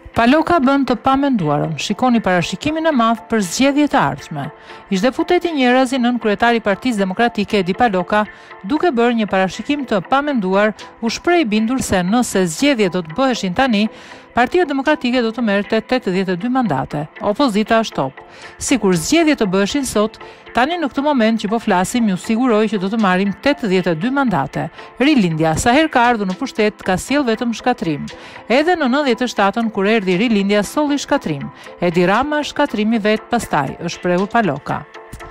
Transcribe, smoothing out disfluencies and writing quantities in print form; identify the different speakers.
Speaker 1: Paloka bën të pamenduarën, shikoni parashikimin e madh për zgjedhjet e ardhshme. Ish-deputeti Njerazi, nën kryetari i Partisë Demokratike Edi Paloka, duke bërë një parashikim të pamenduar, u shpreh i bindur se nëse zgjedhjet do të bëheshin tani, Partia Demokratike do të merrte 82 mandate. Opozita është top. Sikur zgjedhjet të bëheshin sot, tani në këtë moment që po flasim, ju siguroj që do të marrim 82 mandate. Rilindja, sa herë ka ardhur në pushtet, ka sjell vetëm shkatrim. Edhe në 97-ën kur erdhi Rilindja, solli shkatrim. Edi Rama shkatrimi vet pastaj, është shprehur Paloka.